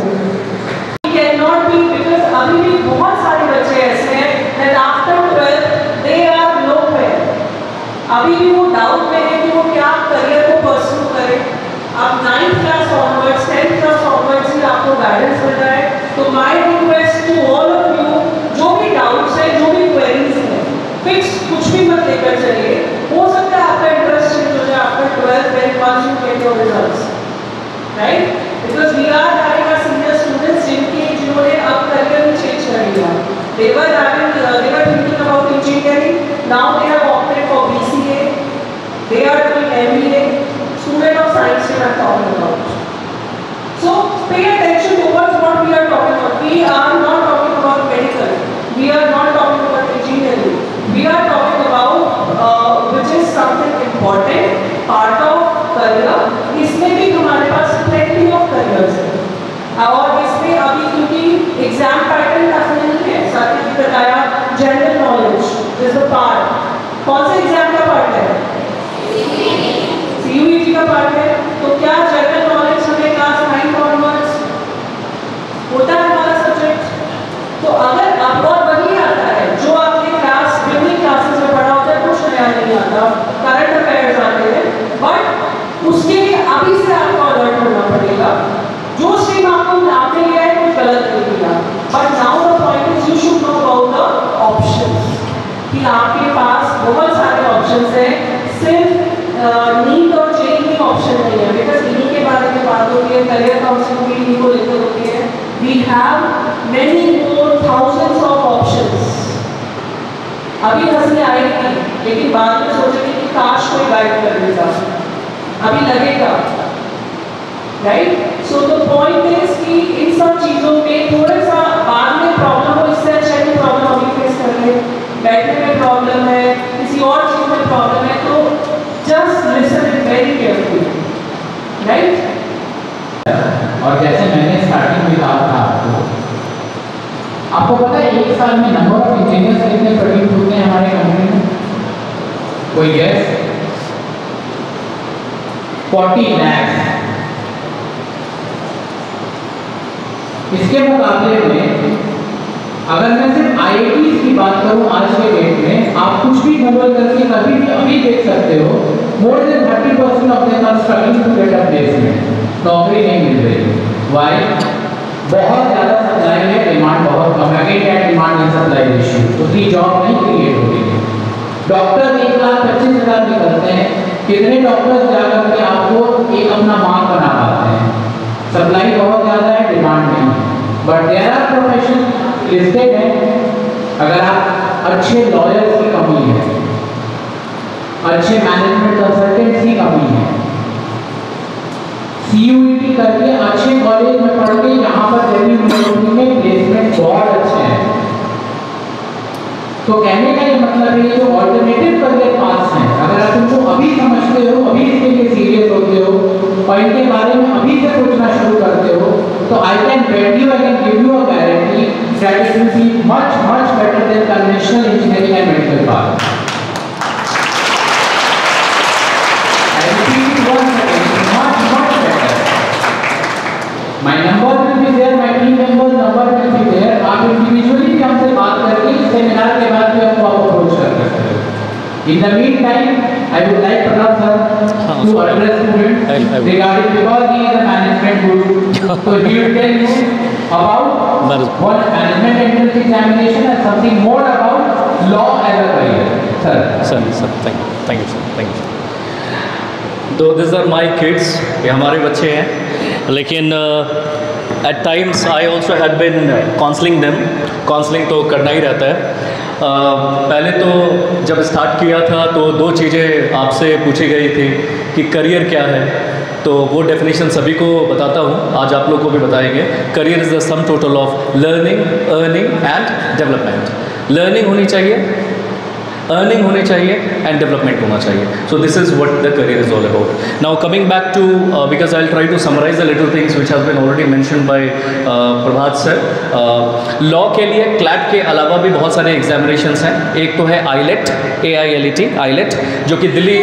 Cannot be, because अभी भी बहुत सारे बच्चे ऐसे हैं that after twelfth they are nowhere. अभी भी वो डाउट में है कि वो क्या करियर को परस्यू करे। अब ninth class onwards, tenth class onwards ही आपको गाइडेंस मिल रहा है। तो my request to all of you, जो भी डाउट्स है, जो भी क्वेरीज है, फिक्स कुछ भी मत लेकर चलिए। हो सकता है आपका इंटरेस्ट चेंज हो जाए after twelfth when once you get your results, right. Because we are having a senior students जिनके जिन्होंने अब करियर ही चेंज कर लिया। They were having they were thinking about engineering, now they have opted for BCA, they are doing MBA, student of science we are talking about. So pay attention towards what we are talking about. We are not talking about medical. We are not talking about engineering. We are talking about uh, which is something important, part of career. इसमें भी हमारे पास plenty of careers है। और इसमें अभी क्योंकि exam pattern ऐसा नहीं है, साथ ही बताया general knowledge is the part. कौन से एग्जाम का पार्ट है? सीयूईटी का पार्ट है। तो क्या जनरल नॉलेज हमें क्लास नाइन ऑनवर्ड्स होता है हमारा सब्जेक्ट? तो अगर आपको वही आता है जो आपने क्लास बिगनिंग क्लासेस में पढ़ा होता है, कुछ नया नहीं आता, करंट अफेयर्स आते हैं, बट उसके लिए अभी से आपको अलर्ट होना पड़ेगा। जो स्ट्रीम आपको आपने लिया है कुछ गलत नहीं किया, but now the point is you should know about the options, कि आपके पास बहुत many more thousands of options. अभी हंसने आएगी लेकिन बाद में सोचेंगे कि काश कोई गाइड कर देता, अभी लगेगा, right? So the point is कि इन सब चीज़ों में थोड़ा सा बाद में प्रॉब्लम हो, इससे अच्छा है प्रॉब्लम अभी फेस कर ले, बैठने में प्रॉब्लम है, किसी और चीज़ में प्रॉब्लम है, तो just listen it very carefully, right? और जैसे मैंने स्टार्टिंग में कहा था आपको आपको पता है एक साल में नंबर ऑफ इंजीनियर्स कितने प्रोड्यूस होते हैं हमारे कंपनी में? कोई गैस? फोर्टी लाख। इसके मुकाबले में अगर मैं सिर्फ आई आई टी की बात करूं आज के डेट में, आप कुछ भी गूगल करके कभी भी अभी देख सकते हो, more than thirty percent of them are struggling to get a placement, नौकरी नहीं मिल रही। वाई? बहुत ज़्यादा सप्लाई है, डिमांड बहुत कम है। अगेन क्या डिमांड एंड सप्लाई रेशियो, उतनी जॉब नहीं क्रिएट हो रही है। डॉक्टर एक लाख पच्चीस हज़ार निकलते हैं, कितने डॉक्टर्स जाकर के आपको एक अपना मार्क बना पाते हैं? सप्लाई बहुत ज़्यादा है, डिमांड नहीं है। But there are profession listed है, अगर आप अच्छे लॉयर्स की कमी है, अच्छे मैनेजमेंट कंसल्टेंट्स की कमी है, सी यू ई टी करके अच्छे कॉलेज में पढ़ के यहाँ पर दिल्ली यूनिवर्सिटी में प्लेसमेंट बहुत अच्छे हैं, तो कहने का ये मतलब है जो ऑल्टरनेटिव करियर पाथ्स हैं, अगर आप इनको अभी समझते हो, अभी इसके लिए सीरियस होते हो और इनके बारे में अभी से सोचना शुरू करते हो, तो I can bet you, I can give you a guarantee that it will be much much better than conventional engineering and medical path. My number will be there, my team members number will be there. आप individually हमसे बात करके इस seminar के बाद में आपको approach कर सकते हो। In the meantime, I would like Pranav sir to address students regarding, because he is a management guru, so he will tell you about what management entrance examination and something more about law as a career. Sir. Sir, sir, thank you, thank you, sir, thank you. तो this are my kids, ये हमारे बच्चे हैं, लेकिन at times I also had been counselling them. Counselling तो करना ही रहता है। uh, पहले तो जब स्टार्ट किया था तो दो चीज़ें आपसे पूछी गई थी कि करियर क्या है, तो वो डेफिनेशन सभी को बताता हूँ, आज आप लोग को भी बताएंगे। Career is the sum total of learning, earning and development. Learning होनी चाहिए, अर्निंग होनी चाहिए एंड डेवलपमेंट होना चाहिए। So this is what the career is all about. Now coming back to, because I will try to summarise the little things which has been already mentioned by Prabhat sir. Law के लिए CLAT के अलावा भी बहुत सारे examinations हैं। एक तो है AILET, A I L E T, AILET, जो कि Delhi,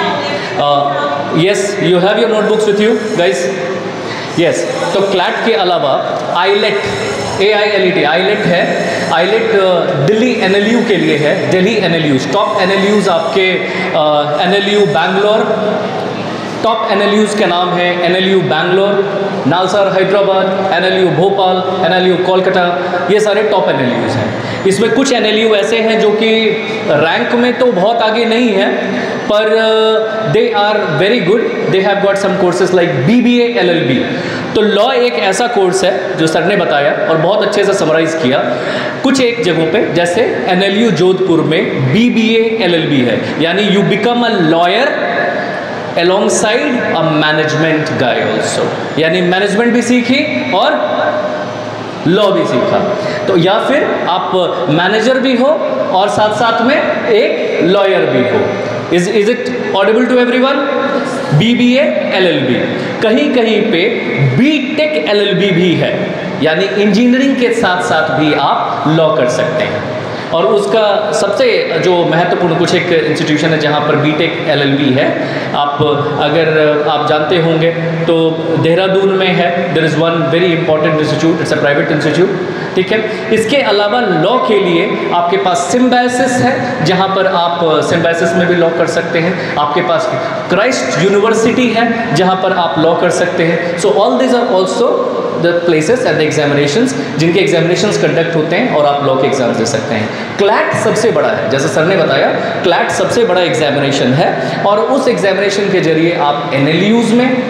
yes you have your notebooks with you guys, yes. तो क्लैट के अलावा AILET, A I L E T, AILET है। AILET Delhi N L U के लिए है, Delhi N L U. Top N L Us आपके N L U Bangalore, top N L Us के नाम है N L U Bangalore, NALSAR Hyderabad, N L U Bhopal, N L U Kolkata, ये सारे टॉप एन एल यूज़ हैं। इसमें कुछ एन एल यू ऐसे हैं जो कि रैंक में तो बहुत आगे नहीं है, पर they are very good, they have got some courses like B B A L L B. तो लॉ एक ऐसा कोर्स है जो सर ने बताया और बहुत अच्छे से समराइज किया। कुछ एक जगहों पे जैसे एन एल यू जोधपुर में B B A L L B है, यानी you become a lawyer alongside a management guy also, यानी मैनेजमेंट भी सीखी और लॉ भी सीखा। तो या फिर आप मैनेजर भी हो और साथ साथ में एक लॉयर भी हो। Is is it audible to everyone? B B A L L B, कहीं कहीं पे B tech L L B भी है, यानी इंजीनियरिंग के साथ साथ भी आप लॉ कर सकते हैं। और उसका सबसे जो महत्वपूर्ण कुछ एक इंस्टीट्यूशन है जहाँ पर B tech L L B है, आप अगर आप जानते होंगे तो देहरादून में है, there is one very important institute, it's a private institute, ठीक है। इसके अलावा लॉ के लिए आपके पास सिम्बायसिस है, जहाँ पर आप सिम्बायसिस में भी लॉ कर सकते हैं। आपके पास क्राइस्ट यूनिवर्सिटी है जहाँ पर आप लॉ कर सकते हैं। So all this are also the places and the examinations जिनके एग्जामिनेशंस कंडक्ट होते हैं और आप लॉ के एग्जाम दे सकते हैं। क्लैट सबसे बड़ा है, जैसे सर ने बताया, क्लैट सबसे बड़ा एग्जामिनेशन है और उस एग्जामिनेशन के जरिए आप एन एल यूज़ में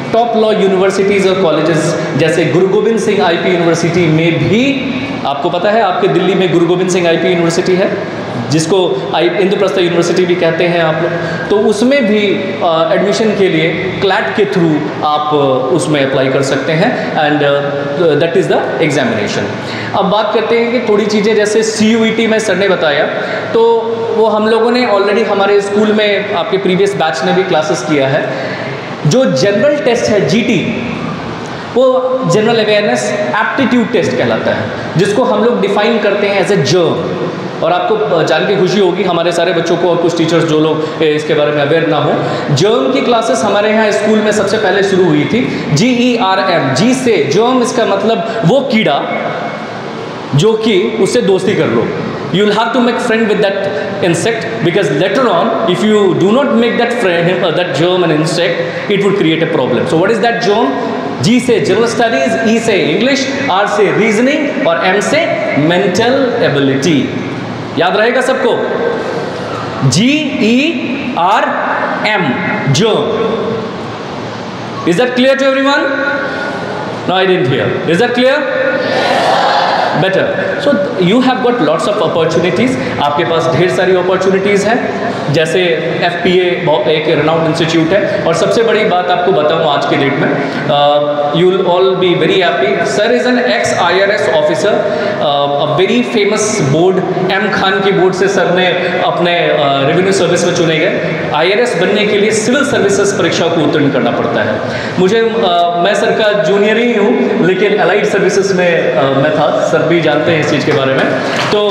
टॉप लॉ यूनिवर्सिटीज़ और कॉलेजेस जैसे गुरु गोविंद सिंह आईपी यूनिवर्सिटी में भी, आपको पता है आपके दिल्ली में गुरु गोविंद सिंह आईपी यूनिवर्सिटी है, जिसको आई इंद्रप्रस्थ यूनिवर्सिटी भी कहते हैं आप लोग, तो उसमें भी एडमिशन के लिए क्लैट के थ्रू आप उसमें अप्लाई कर सकते हैं, and that is the examination. अब बात करते हैं कि थोड़ी चीज़ें जैसे सी यू ई टी में सर ने बताया, तो वो हम लोगों ने ऑलरेडी हमारे स्कूल में आपके प्रीवियस बैच ने भी क्लासेस किया है। जो जनरल टेस्ट है जी टी, वो जनरल अवेयरनेस एप्टीट्यूड टेस्ट कहलाता है, जिसको हम लोग डिफाइन करते हैं एज ए जर्म। और आपको जान के खुशी होगी हमारे सारे बच्चों को और कुछ टीचर्स जो लोग इसके बारे में अवेयर ना हो, जर्म की क्लासेस हमारे यहाँ स्कूल में सबसे पहले शुरू हुई थी। जी ई आर एम, जी से जर्म, इसका मतलब वो कीड़ा जो कि उससे दोस्ती कर लो। You will have to make friend with that insect, because later on if you do not make that friend, uh, that germ and insect, it would create a problem. So what is that germ? G से general studies, E से English, R से reasoning और M से mental ability। याद रहेगा सबको? G E R M, germ। Is that clear to everyone? No, I didn't hear. Is that clear? Better. So you have got lots of opportunities, आपके पास ढेर सारी अपॉर्चुनिटीज़ हैं, जैसे एफ पी ए एक रेनाउंड इंस्टीट्यूट है। और सबसे बड़ी बात आपको बताऊँ आज के डेट में, you will all be very happy, sir is an ex I R S officer, a very famous board, M Khan की बोर्ड से सर ने अपने रेवेन्यू uh, सर्विस में चुने गए। आई आर एस बनने के लिए सिविल सर्विसेज परीक्षा को उत्तीर्ण करना पड़ता है। मुझे uh, मैं सर का जूनियर ही हूँ, लेकिन अलाइड सर्विसेज में uh, मैं था, सर भी जानते हैं इस चीज़ के बारे में। तो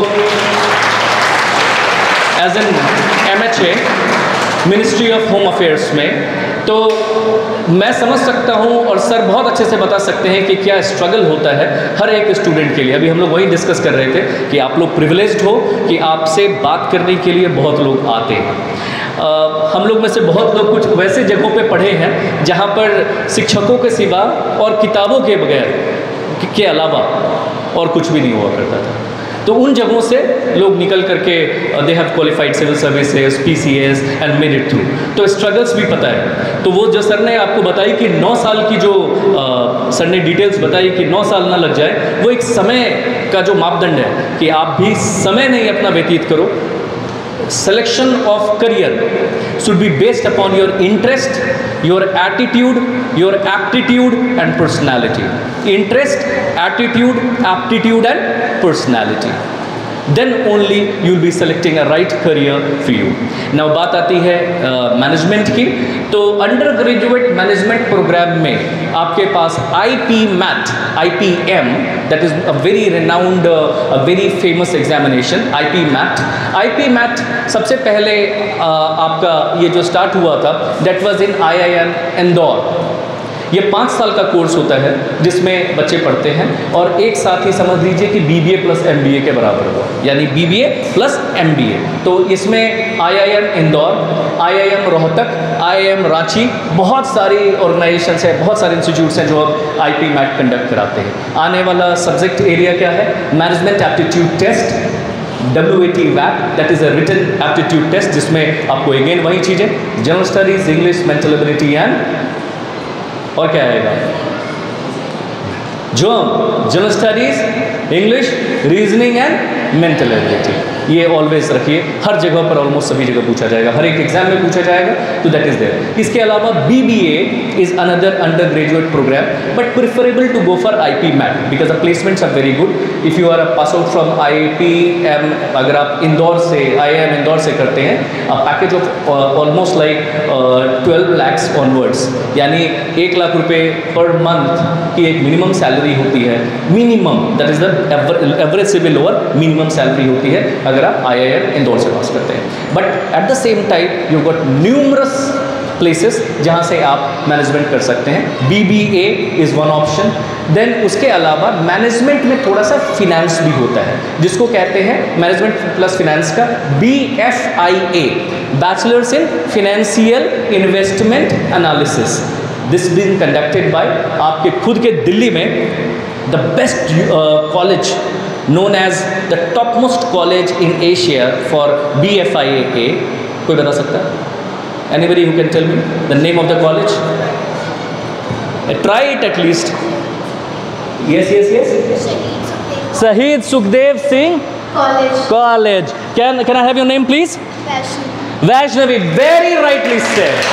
as an M H A ministry of home affairs में, तो मैं समझ सकता हूँ और सर बहुत अच्छे से बता सकते हैं कि क्या स्ट्रगल होता है हर एक स्टूडेंट के लिए। अभी हम लोग वही डिस्कस कर रहे थे कि आप लोग प्रिविलेज्ड हो कि आपसे बात करने के लिए बहुत लोग आते हैं। Uh, हम लोग में से बहुत लोग कुछ वैसे जगहों पे पढ़े हैं जहाँ पर शिक्षकों के सिवा और किताबों के बगैर के अलावा और कुछ भी नहीं हुआ करता था। तो उन जगहों से लोग निकल करके they have qualified civil services, P C S and made it through. तो स्ट्रगल्स भी पता है। तो वो जो सर ने आपको बताई कि नौ साल की जो आ, सर ने डिटेल्स बताई कि नौ साल ना लग जाए, वो एक समय का जो मापदंड है कि आप भी समय नहीं अपना व्यतीत करो। Selection of career should be based upon your interest, your attitude, your aptitude and personality. Interest, attitude, aptitude and personality. Then only you will be selecting a right career for you. Now बात आती है management uh, की। तो under graduate management programme में आपके पास I P MAT, I P M, that is a very renowned, a very famous examination, I P MAT. I P MAT सबसे पहले uh, आपका ये जो स्टार्ट हुआ था, that was in I I M Indore. ये पाँच साल का कोर्स होता है जिसमें बच्चे पढ़ते हैं, और एक साथ ही समझ लीजिए कि B B A plus M B A के बराबर हुआ, यानी B B A plus M B A. तो इसमें I I M Indore, I I M Rohtak, I I M Ranchi, बहुत सारी ऑर्गेनाइजेशंस हैं, बहुत सारे इंस्टीट्यूट्स हैं जो अब आई पी मैट कंडक्ट कराते हैं। आने वाला सब्जेक्ट एरिया क्या है? Management aptitude test, W A T वैप, that is a written aptitude test, जिसमें आपको अगेन वही चीज़ें, general studies, English, mental ability and और क्या आएगा? जो general studies, English, reasoning and mental ability, ये ऑलवेज रखिए, हर जगह पर ऑलमोस्ट सभी जगह पूछा जाएगा, हर एक एग्जाम में पूछा जाएगा, तो दैट इज देयर। इसके अलावा B B A is another undergraduate programme, but preferable to go for I P MAT because the placements are very good. If you are a pass out from I I P M, अगर आप इंदौर से, आई I M Indore से करते हैं, package of almost like twelve lakhs onwards, यानी एक लाख रुपए per month की एक मिनिमम सैलरी होती है, minimum, that is the average से भी लोअर मिनिमम सैलरी होती है अगर आप आई आई एम इंदौर से पास करते हैं। But at the same time you got numerous places जहाँ से आप मैनेजमेंट कर सकते हैं। B B A is one option. Then उसके अलावा मैनेजमेंट में थोड़ा सा फिनेंस भी होता है, जिसको कहते हैं मैनेजमेंट प्लस फिनेंस का B F I A, bachelors in financial investment analysis. This been conducted by आपके खुद के दिल्ली में the best college known as the topmost college in Asia for B F I A. कोई बता सकता है? Anybody who can tell me the name of the college? Try it at least. Yes yes yes. Shaheed Sukhdev Singh College. College. Can can I have your name please? Fashion. Vaishnavi. Very rightly said.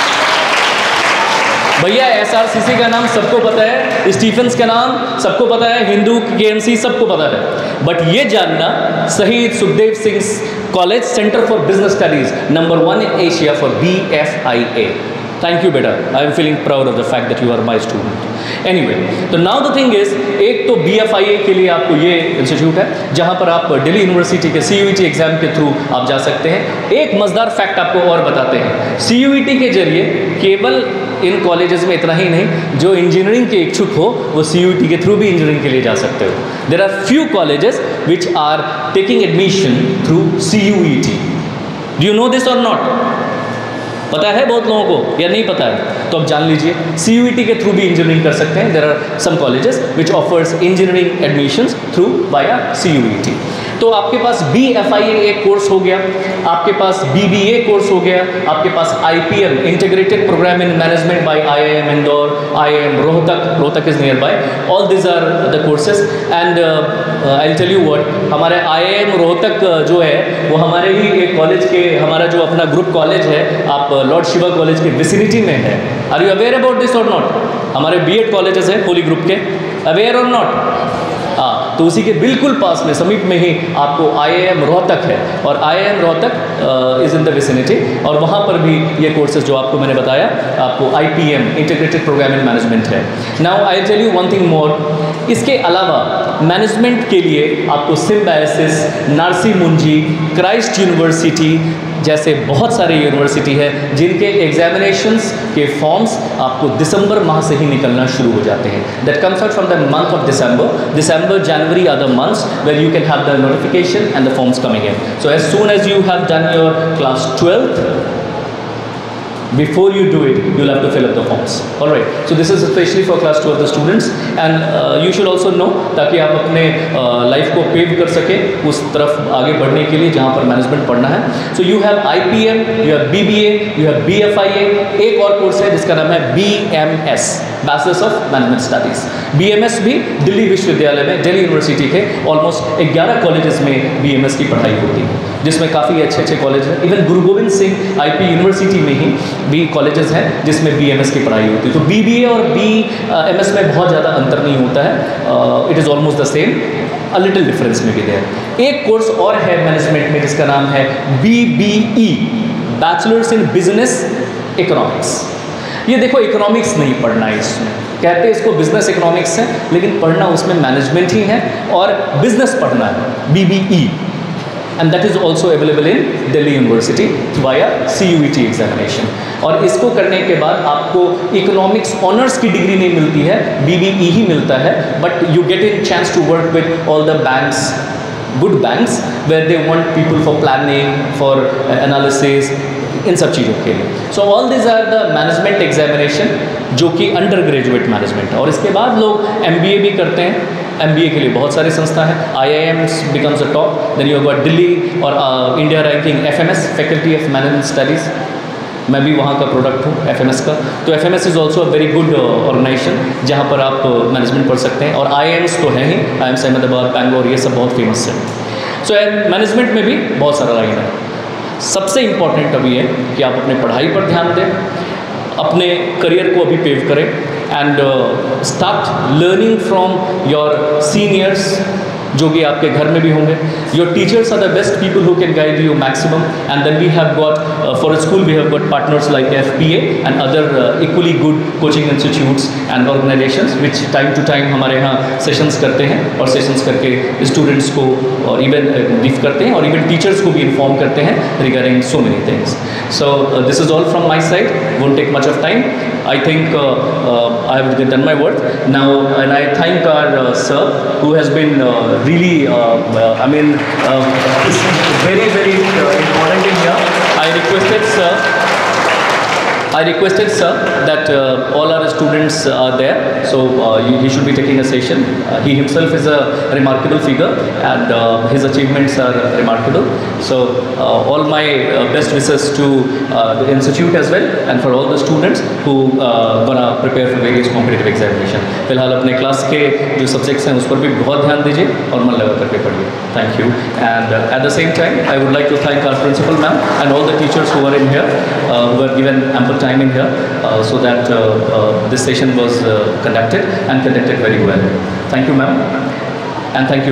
भैया SRCC का नाम सबको पता है, स्टीफेंस का नाम सबको पता है, हिंदू केएमसी सबको पता है, बट ये जानना Shaheed Sukhdev Singh college centre for business studies number one in Asia for B F I A. Thank you बेटा, I am feeling proud of the fact that you are my student. Anyway, तो now the thing is, एक तो B F I ए के लिए आपको ये institute है जहाँ पर आप दिल्ली यूनिवर्सिटी के C U E T exam के थ्रू आप जा सकते हैं. एक मज़ेदार फैक्ट आपको और बताते हैं, सी यू ई टी के जरिए केवल इन कॉलेजेस में इतना ही नहीं, जो इंजीनियरिंग के इच्छुक हो वो सी यू ई टी के थ्रू भी इंजीनियरिंग के लिए जा सकते हो. There are few colleges which are taking admission through C U E T. Do you know this और नॉट? पता है बहुत लोगों को या नहीं पता है? तो अब जान लीजिए, सी यू ई टी के थ्रू भी इंजीनियरिंग कर सकते हैं. There are some colleges which offers engineering admissions through via C U E T. तो आपके पास बी एफ आई ए एक कोर्स हो गया, आपके पास बी बी ए कोर्स हो गया, आपके पास I P M integrated programme in management by I I M Indore, I I M Rohtak, Rohtak is nearby. All this are the courses and I will tell you what, हमारे I I M Rohtak जो है वो हमारे ही एक college के, हमारा जो अपना ग्रुप कॉलेज है, आप लॉर्ड शिवा कॉलेज के विसिनिटी में है. Are you aware about this और नॉट? हमारे बी एड कॉलेजेस हैं होली ग्रुप के, अवेयर और नॉट? हाँ, तो उसी के बिल्कुल पास में समीप में ही आपको आई आई एम रोहतक है, और I I M Rohtak is in the vicinity, और वहाँ पर भी ये कोर्सेज जो आपको मैंने बताया, आपको I P M integrated programme in management है. Now I tell you one thing more, इसके अलावा मैनेजमेंट के लिए आपको सिम्बायोसिस, नार्सी मुंजी, क्राइस्ट यूनिवर्सिटी जैसे बहुत सारे यूनिवर्सिटी है जिनके एग्जामिनेशंस के फॉर्म्स आपको दिसंबर माह से ही निकलना शुरू हो जाते हैं. That comes out from the month of December. December, January are the months where you can have the notification and the forms coming in. So as soon as you have done your class twelfth, before you do it, you'll have to fill up the forms. All right. So this is especially for class twelve the students, and uh, you should also know, ताकि आप अपने life uh, को pave कर सके उस तरफ आगे बढ़ने के लिए जहाँ पर मैनेजमेंट पढ़ना है. So you have I P M, you have B B A, you have B F I A. एक और कोर्स है जिसका नाम है B M S, Bachelors of Management Studies. B M S भी दिल्ली विश्वविद्यालय में, दिल्ली यूनिवर्सिटी के ऑलमोस्ट ग्यारह कॉलेजेस में B M S की पढ़ाई होती है, जिसमें काफ़ी अच्छे अच्छे कॉलेज हैं. Even Guru Gobind Singh I P university में ही भी कॉलेजेस हैं जिसमें बी एम एस की पढ़ाई होती है. तो बी बी ए और बी एम एस में बहुत ज़्यादा अंतर नहीं होता है, it is almost the same, a little difference में भी देयर. एक कोर्स और है मैनेजमेंट में जिसका नाम है B B E, bachelors in business economics. ये देखो, इकोनॉमिक्स नहीं पढ़ना है इसमें, कहते हैं इसको बिजनेस इकोनॉमिक्स है, लेकिन पढ़ना उसमें मैनेजमेंट ही है और बिजनेस पढ़ना है, B B E. and that is also available in Delhi University via C U E T examination. और इसको करने के बाद आपको इकोनॉमिक्स ऑनर्स की डिग्री नहीं मिलती है, बी बी ई ही मिलता है, but you get in chance to work with all the banks, good banks, where they want people for planning, for analysis, इन सब चीज़ों के लिए. So all this are the management examination जो कि अंडर ग्रेजुएट मैनेजमेंट है. और इसके बाद लोग एम बी ए भी करते हैं. एम बी ए के लिए बहुत सारी संस्था है, I I Ms becomes a top, then you got Delhi और India ranking F M S, faculty of management studies. मैं भी वहाँ का प्रोडक्ट हूँ एफ एम एस का. तो F M S is also a very good organisation जहाँ पर आप मैनेजमेंट पढ़ सकते हैं. और आई आई एम्स तो हैं ही, आई एम्स अहमदाबाद, बैंगलोर, ये सब बहुत फेमस है. सो मैनेजमेंट में भी बहुत सारा लाइन है. सबसे इम्पॉर्टेंट अभी है कि आप अपने पढ़ाई पर ध्यान दें, अपने करियर को अभी पेव करें, and start learning from your seniors जो कि आपके घर में भी होंगे. Your teachers are the best people who can guide you maximum. And then we have got for school we have got partners like F P A and other equally good coaching institutes and organisations which time to time हमारे यहाँ sessions करते हैं, और sessions करके students को और even brief करते हैं, और इवन टीचर्स को भी इन्फॉर्म करते हैं regarding so many things. So this is all from my side, won't take much of time. I think uh, uh, I have done my work now, and I thank our uh, sir who has been uh, really, uh, uh, I mean, uh, very very uh, important in here. I requested sir I requested sir that uh, all our students are there, so uh, he, he should be taking a session. Uh, he himself is a remarkable figure, and uh, his achievements are remarkable. So uh, all my uh, best wishes to uh, the institute as well, and for all the students who uh, gonna prepare for various competitive examination. फिलहाल अपने class के जो subjects हैं उस पर भी बहुत ध्यान दीजिए और मन लगा करके पढ़िए. Thank you. And uh, at the same time, I would like to thank our principal ma'am and all the teachers who are in here, uh, who were given ample time in here, uh, so that uh, uh, this session was uh, conducted and conducted very well. Thank you, ma'am, and thank you.